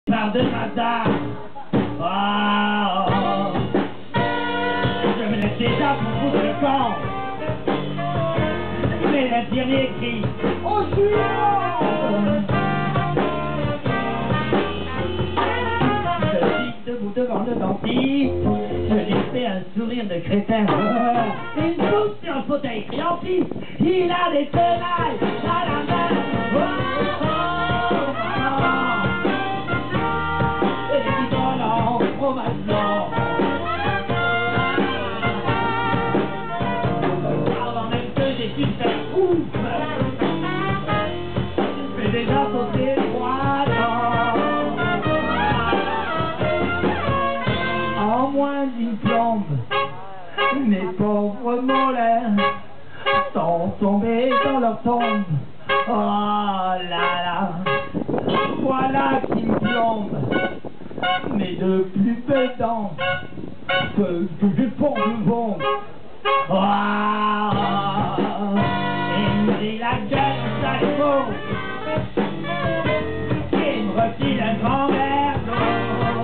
Par de matin. Oh, je me laisse déjà pour foutre le camp. Mais l'infirmier crie au suivant. Je suis debout devant le dentiste. Je lui fais un sourire de crétin. Il me pousse sur un fauteuil triomphiste. Il a des tenailles à la main. Avant même que j'ai pu faire ouf, je vais déjà sauter 3 ans. En moins d'une plombe, mes pauvres molaires sont tombés dans leur tombe. Oh là là, voilà qui me plombe. Mais de plus belles dents que j'ai pour du bon. Il me dit la gueule au salon. Il me refile un grand verre d'eau.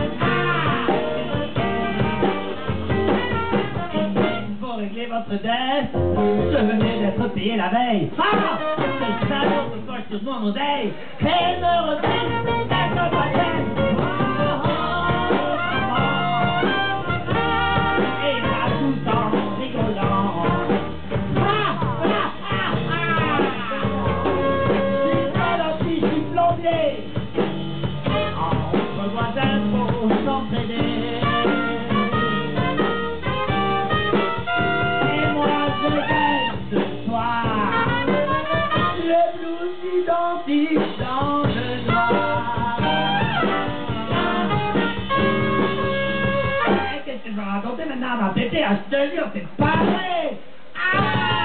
Pour régler votre dette, je venais d'être payé la veille. Ce salaud me colle sur mon oreille. Et me refile un grand verre. Dans le noir. Qu'est-ce que tu vas raconter maintenant? Ma pété à se te dire, c'est pas vrai.